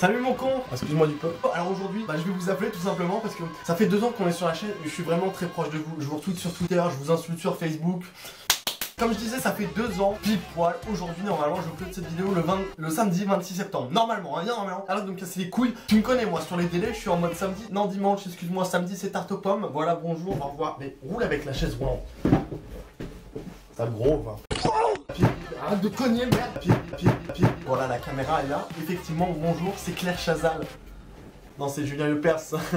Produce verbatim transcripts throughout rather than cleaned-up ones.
Salut mon con. Excuse-moi du peu. Alors aujourd'hui, bah, je vais vous appeler tout simplement parce que ça fait deux ans qu'on est sur la chaîne et je suis vraiment très proche de vous. Je vous retweet sur Twitter, je vous insulte sur Facebook. Comme je disais, ça fait deux ans, pile poil. Aujourd'hui, normalement, je upload cette vidéo le, vingt, le samedi vingt-six septembre. Normalement, hein, bien normalement. Arrête de me casser les couilles. Tu me connais, moi, sur les délais, je suis en mode samedi. Non, dimanche, excuse-moi, samedi, c'est tarte aux pommes. Voilà, bonjour, au revoir. Mais roule avec la chaise roulante. T'as le gros, va. Arrête de cogner, merde. Pied, pied, pied. Voilà, la caméra est là. Effectivement, bonjour, c'est Claire Chazal. Non, c'est Julien Lepers.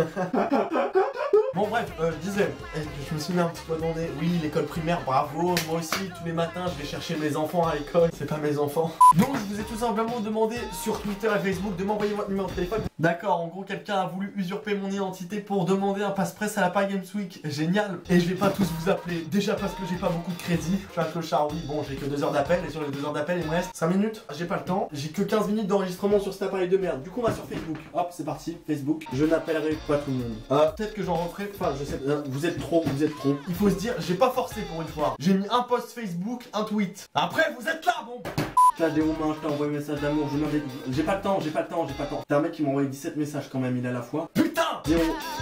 Bon bref, euh, je disais, je me suis mis un petit peu dans les... Oui, l'école primaire, bravo, moi aussi, tous les matins, je vais chercher mes enfants à l'école, c'est pas mes enfants. Donc je vous ai tout simplement demandé sur Twitter et Facebook de m'envoyer votre numéro de téléphone. D'accord, en gros, quelqu'un a voulu usurper mon identité pour demander un passe-presse à la Paris Games Week, génial. Et je vais pas tous vous appeler, déjà parce que j'ai pas beaucoup de crédit. Je suis un clochard, oui, bon, j'ai que deux heures d'appel, et sur les deux heures d'appel, il me reste cinq minutes. J'ai pas le temps, j'ai que quinze minutes d'enregistrement sur cet appareil de merde. Du coup, on va sur Facebook. Hop, c'est parti, Facebook. Je n'appellerai pas tout le monde. Euh, peut-être que j'en rentrerai, enfin, je sais, euh, vous êtes trop, vous êtes trop. Il faut se dire, j'ai pas forcé pour une fois. J'ai mis un post Facebook, un tweet. Après, vous êtes là, bon. Là, j'ai mon main, je t'ai envoyé un message d'amour, je m'avais... J'ai pas le temps, j'ai pas le temps, j'ai pas le temps. T'as un mec qui m'a envoyé dix-sept messages quand même, il est à la fois. Putain zéro.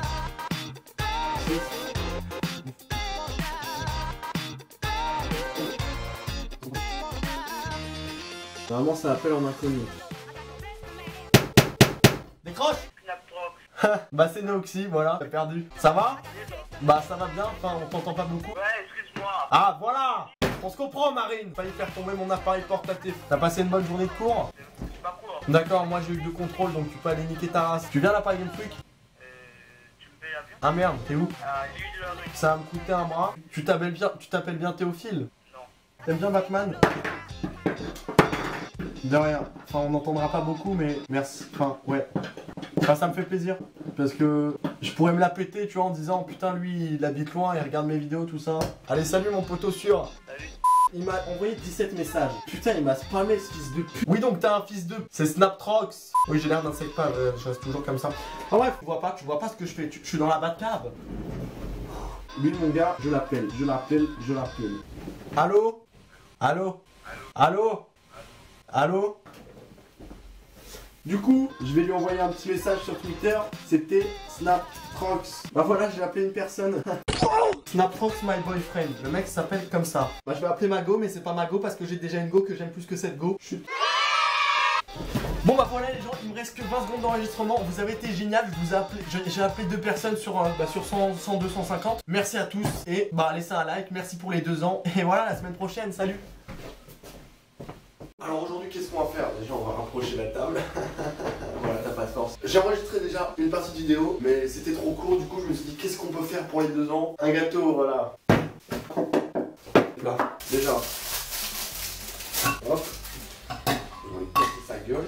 Normalement, ça appelle en inconnu. Décroche. Bah c'est Noxy, voilà, t'as perdu. Ça va? Bah ça va bien, enfin on t'entend pas beaucoup. Ouais, excuse-moi. Ah voilà. On se comprend Marine. Failli faire tomber mon appareil portatif. T'as passé une bonne journée de cours? C'est pas court. D'accord, moi j'ai eu deux contrôles donc tu peux aller niquer ta race. Tu viens à la Paris Games Week? Euh, tu me payes l'avion? Ah merde, t'es où? Ah, j'ai eu de la rue. Ça va me coûter un bras. Tu t'appelles bien, tu t'appelles bien Théophile? Non. T'aimes bien Batman? De rien. Enfin on n'entendra pas beaucoup mais merci. Enfin ouais. Enfin ça me fait plaisir. Parce que je pourrais me la péter tu vois en disant putain lui il habite loin, il regarde mes vidéos tout ça. Allez salut mon poteau sûr. Salut. Il m'a envoyé dix-sept messages. Putain il m'a spammé ce fils de pute. Oui donc t'as un fils de... C'est Snaptrox. Oui j'ai l'air d'un sec pas, euh, je reste toujours comme ça. Ah bref, tu vois pas, tu vois pas ce que je fais. Tu... Je suis dans la Batcave. Lui mon gars, je l'appelle, je l'appelle, je l'appelle. Allô? Allô? Allô? Allô? Du coup, je vais lui envoyer un petit message sur Twitter. C'était Snaptrox. Bah voilà, j'ai appelé une personne. Snaptrox my boyfriend. Le mec s'appelle comme ça. Bah je vais appeler ma go, mais c'est pas ma go parce que j'ai déjà une go que j'aime plus que cette go. Chut. Bon bah voilà les gens, il me reste que vingt secondes d'enregistrement. Vous avez été génial, je vous ai appelé, j'ai appelé deux personnes sur, euh, bah, sur cent, cent, deux cent cinquante. Merci à tous et bah laissez un like, merci pour les deux ans. Et voilà, la semaine prochaine, salut. Alors aujourd'hui qu'est-ce qu'on va faire? Déjà on va rapprocher la table. Voilà, t'as pas de force. J'ai enregistré déjà une partie de vidéo, mais c'était trop court, du coup je me suis dit qu'est-ce qu'on peut faire pour les deux ans? Un gâteau, voilà. Là, déjà. Hop. On va lui casser sa gueule.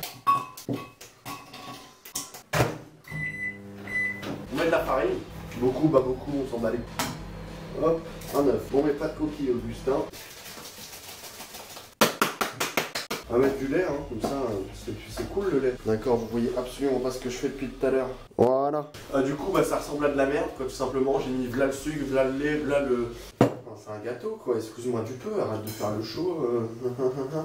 On met de la farine. Beaucoup, pas beaucoup, on s'en bat les couilles. Hop, un œuf. Bon mais pas de coquille Augustin. On va mettre du lait, hein, comme ça, c'est cool le lait. D'accord, vous voyez absolument pas ce que je fais depuis tout à l'heure. Voilà. Euh, du coup, bah, ça ressemble à de la merde, quoi, tout simplement. J'ai mis v'là le sucre, v'là le lait, v'là le... Enfin, c'est un gâteau, quoi, excuse-moi du peu, arrête de faire le show. Euh...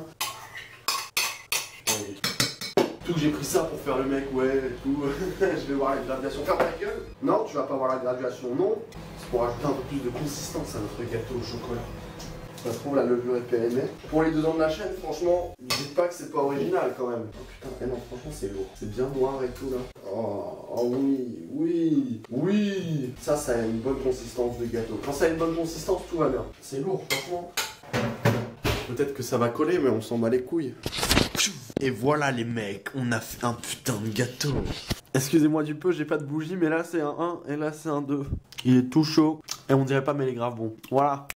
Tout que j'ai pris ça pour faire le mec, ouais, et tout. Je vais voir la graduation. Ferme ta gueule. Non, tu vas pas voir la graduation, non. C'est pour ajouter un peu plus de consistance à notre gâteau au chocolat. Ça se trouve la levure est périmée. Pour les deux ans de la chaîne, franchement, dites pas que c'est pas original quand même. Oh putain, eh non, franchement c'est lourd. C'est bien noir et tout là. Oh, oh oui, oui, oui. Ça, ça a une bonne consistance de gâteau. Quand ça a une bonne consistance, tout va bien. C'est lourd, franchement. Peut-être que ça va coller, mais on s'en bat les couilles. Et voilà les mecs, on a fait un putain de gâteau. Excusez-moi du peu, j'ai pas de bougie, mais là c'est un un et là c'est un deux. Il est tout chaud et on dirait pas mais il est grave bon. Voilà.